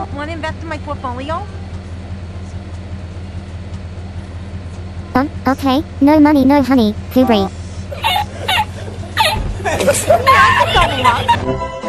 Want to invest in my portfolio? Okay. No money, no honey. Kubri. Yeah, I can double up.